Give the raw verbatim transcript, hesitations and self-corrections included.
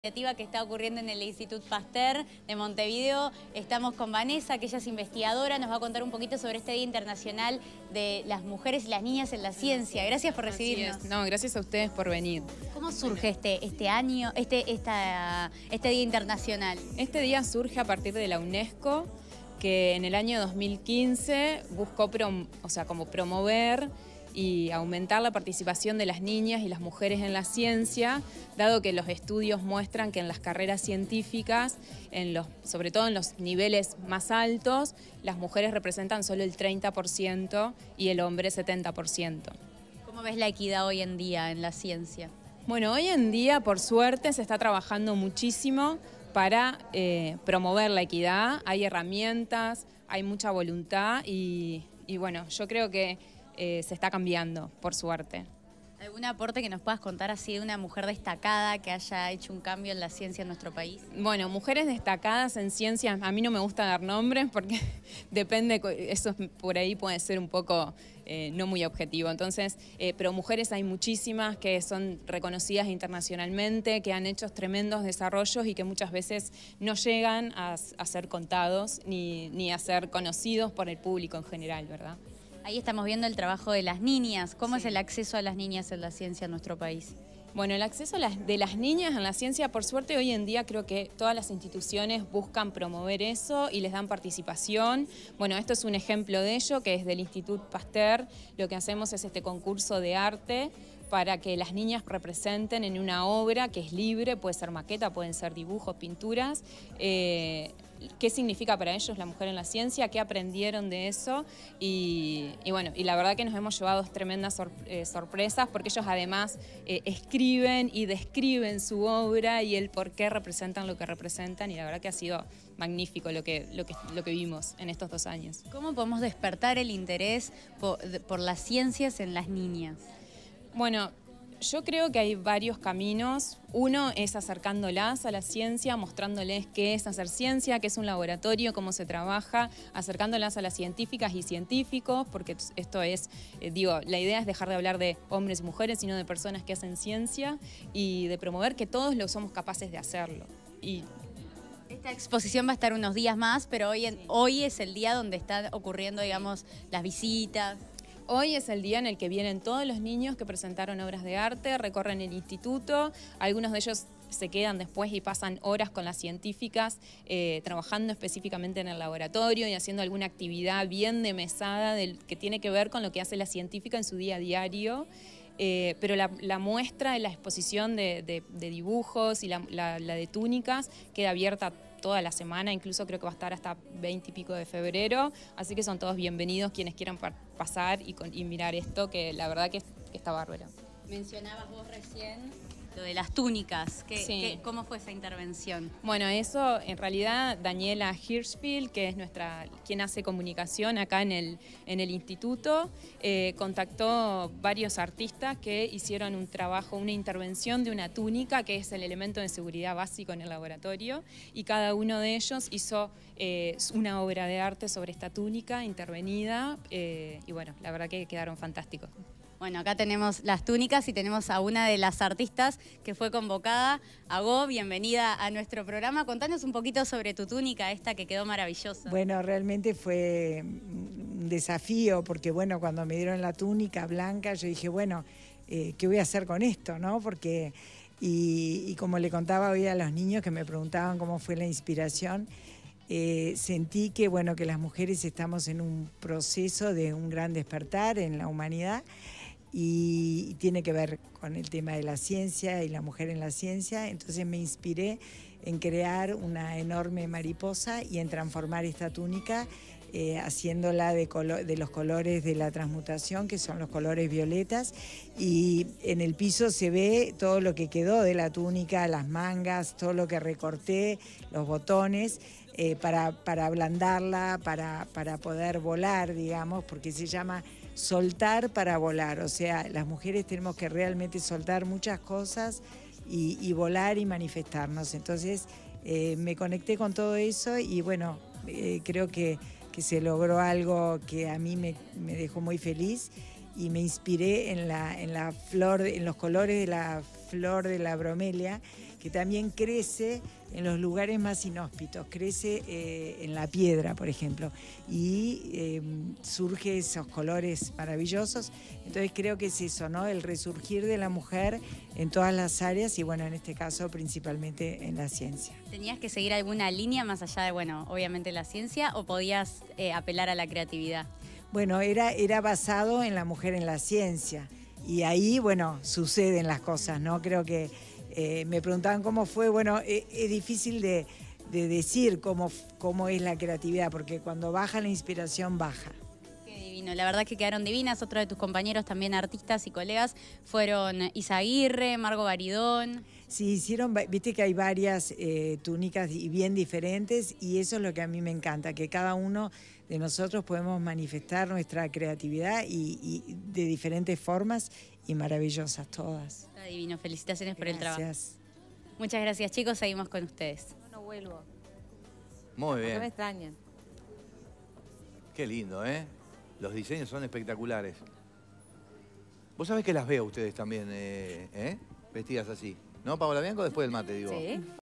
Iniciativa que está ocurriendo en el Instituto Pasteur de Montevideo. Estamos con Vanessa, que ella es investigadora, nos va a contar un poquito sobre este Día Internacional de las Mujeres y las Niñas en la Ciencia. Gracias por recibirnos. No, gracias a ustedes por venir. ¿Cómo surge este, este año, este, esta, este Día Internacional? Este día surge a partir de la UNESCO, que en el año dos mil quince buscó prom, o sea, como promover y aumentar la participación de las niñas y las mujeres en la ciencia, dado que los estudios muestran que en las carreras científicas, en los, sobre todo en los niveles más altos, las mujeres representan solo el treinta por ciento y el hombre setenta por ciento. ¿Cómo ves la equidad hoy en día en la ciencia? Bueno, hoy en día, por suerte, se está trabajando muchísimo para eh, promover la equidad. Hay herramientas, hay mucha voluntad y, y bueno, yo creo que Eh, se está cambiando, por suerte. ¿Algún aporte que nos puedas contar así de una mujer destacada que haya hecho un cambio en la ciencia en nuestro país? Bueno, mujeres destacadas en ciencia, a mí no me gusta dar nombres porque depende, eso por ahí puede ser un poco eh, no muy objetivo. Entonces, eh, pero mujeres hay muchísimas que son reconocidas internacionalmente, que han hecho tremendos desarrollos y que muchas veces no llegan a, a ser contados ni, ni a ser conocidos por el público en general, ¿verdad? Ahí estamos viendo el trabajo de las niñas. ¿Cómo Sí. es el acceso a las niñas en la ciencia en nuestro país? Bueno, el acceso a las, de las niñas en la ciencia, por suerte, hoy en día creo que todas las instituciones buscan promover eso y les dan participación. Bueno, esto es un ejemplo de ello, que es del Instituto Pasteur. Lo que hacemos es este concurso de arte para que las niñas representen en una obra que es libre, puede ser maqueta, pueden ser dibujos, pinturas. Eh, ¿Qué significa para ellos la mujer en la ciencia? ¿Qué aprendieron de eso? Y, y bueno, y la verdad que nos hemos llevado tremendas sor, eh, sorpresas porque ellos además eh, escriben y describen su obra y el por qué representan lo que representan y la verdad que ha sido magnífico lo que, lo que, lo que vimos en estos dos años. ¿Cómo podemos despertar el interés por, por las ciencias en las niñas? Bueno, yo creo que hay varios caminos. Uno es acercándolas a la ciencia, mostrándoles qué es hacer ciencia, qué es un laboratorio, cómo se trabaja, acercándolas a las científicas y científicos, porque esto es, eh, digo, la idea es dejar de hablar de hombres y mujeres, sino de personas que hacen ciencia y de promover que todos lo somos capaces de hacerlo. Y esta exposición va a estar unos días más, pero hoy, en, hoy es el día donde están ocurriendo, digamos, las visitas. Hoy es el día en el que vienen todos los niños que presentaron obras de arte, recorren el instituto, algunos de ellos se quedan después y pasan horas con las científicas eh, trabajando específicamente en el laboratorio y haciendo alguna actividad bien de mesada del, que tiene que ver con lo que hace la científica en su día a diario. Eh, pero la, la muestra de la exposición de, de, de dibujos y la, la, la de túnicas queda abierta toda la semana, incluso creo que va a estar hasta veinte y pico de febrero, así que son todos bienvenidos quienes quieran pa pasar y, con, y mirar esto, que la verdad que, que está bárbaro. Mencionabas vos recién lo de las túnicas, ¿Qué, sí. qué, ¿cómo fue esa intervención? Bueno, eso en realidad Daniela Hirschfield, que es nuestra quien hace comunicación acá en el, en el instituto, eh, contactó varios artistas que hicieron un trabajo, una intervención de una túnica, que es el elemento de seguridad básico en el laboratorio, y cada uno de ellos hizo eh, una obra de arte sobre esta túnica intervenida, eh, y bueno, la verdad que quedaron fantásticos. Bueno, acá tenemos las túnicas y tenemos a una de las artistas que fue convocada. Agó, bienvenida a nuestro programa. Contanos un poquito sobre tu túnica, esta que quedó maravillosa. Bueno, realmente fue un desafío porque, bueno, cuando me dieron la túnica blanca, yo dije, bueno, eh, ¿qué voy a hacer con esto, no? Porque, y, y como le contaba hoy a los niños que me preguntaban cómo fue la inspiración, Eh, sentí que, bueno, que las mujeres estamos en un proceso de un gran despertar en la humanidad y, y tiene que ver con el tema de la ciencia y la mujer en la ciencia, entonces me inspiré en crear una enorme mariposa y en transformar esta túnica eh, haciéndola de, de los colores de la transmutación, que son los colores violetas, y en el piso se ve todo lo que quedó de la túnica, las mangas, todo lo que recorté, los botones, Eh, para, para ablandarla, para, para poder volar, digamos, porque se llama soltar para volar. O sea, las mujeres tenemos que realmente soltar muchas cosas y, y volar y manifestarnos. Entonces eh, me conecté con todo eso y bueno, eh, creo que, que se logró algo que a mí me, me dejó muy feliz y me inspiré en la, en la flor, en los colores de la flor de la bromelia, que también crece en los lugares más inhóspitos, crece eh, en la piedra, por ejemplo, y eh, surge esos colores maravillosos. Entonces creo que es eso, ¿no? El resurgir de la mujer en todas las áreas y, bueno, en este caso principalmente en la ciencia. ¿Tenías que seguir alguna línea más allá de, bueno, obviamente la ciencia, o podías eh, apelar a la creatividad? Bueno, era, era basado en la mujer en la ciencia y ahí, bueno, suceden las cosas, ¿no? Creo que eh, me preguntaban cómo fue, bueno, eh, es difícil de, de decir cómo, cómo es la creatividad, porque cuando baja la inspiración, baja. Qué divino, la verdad es que quedaron divinas. Otros de tus compañeros, también artistas y colegas, fueron Izaguirre, Margo Baridón. Sí, hicieron, viste que hay varias eh, túnicas y bien diferentes, y eso es lo que a mí me encanta, que cada uno de nosotros podemos manifestar nuestra creatividad y, y de diferentes formas y maravillosas todas. Está divino, felicitaciones por Gracias. el trabajo. Muchas gracias, chicos, seguimos con ustedes. No, no vuelvo. Muy No me bien. extrañan. Qué lindo, ¿eh? Los diseños son espectaculares. Vos sabés que las veo ustedes también, eh, ¿eh? Vestidas así. ¿No, Paola Bianco? Después del mate, digo. Sí.